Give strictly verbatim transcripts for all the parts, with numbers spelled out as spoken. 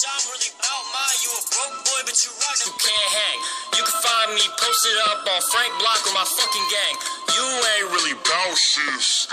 I'm really about mine. You a broke boy, but you rock. You can't hang. You can find me posted up on Frank Block with my fucking gang. You ain't really bout shit.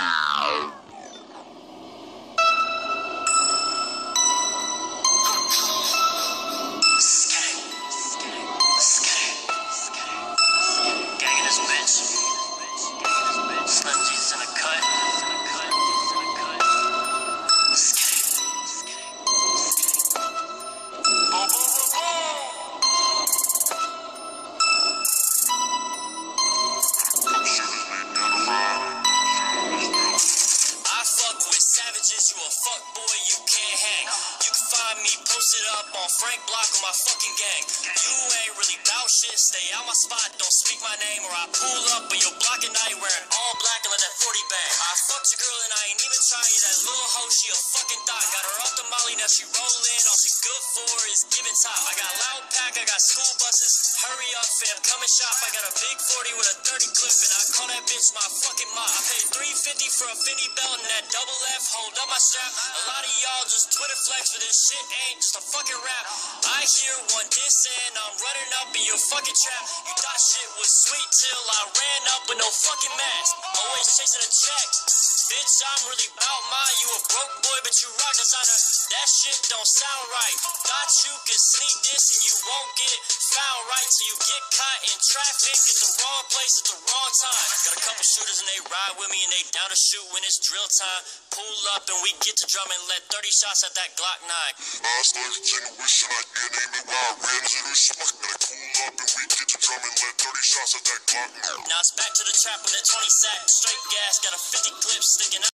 You a fuck boy, you can't hang. You can find me posted up on Frank Block with my fucking gang. You ain't really bout shit, stay out my spot, don't speak my name, or I pull up on your block at night wearing all black and let that forty bang. I fucked your girl and I ain't even try you, that little hoe, she a fucking thot. Got her off the molly, now she rollin', all she good for is giving top. I got loud pack, I got school buses, hurry up fam, come and shop. I got a big forty with a thirty clip and I call that bitch my fucking mom. I paid three fifty for a Fendi belt and that double F, hold up my strap. A lot of y'all just Twitter flex, but this shit ain't just a fucking rap. I hear one diss and I'm running up in your fucking trap. You thought shit was sweet till I ran up with no fucking mask. Always chasing a check. Bitch, I'm really bout mine. You a broke boy, but you rock designer. That shit don't sound right. Thought you could sneak this and you won't get found right till you get caught in traffic at the wrong place at the wrong time. Got a couple shooters and they ride with me and they down to shoot when it's drill time. Pull up and we get to drum and let thirty shots at that Glock nine. Last night, generation, I get aim it while I ran to the smoke. Gotta pull up and we get to drum and let thirty shots at that Glock nine. Now it's back to the trap with that twenty sack. Straight gas, got a fifty clip sticking out.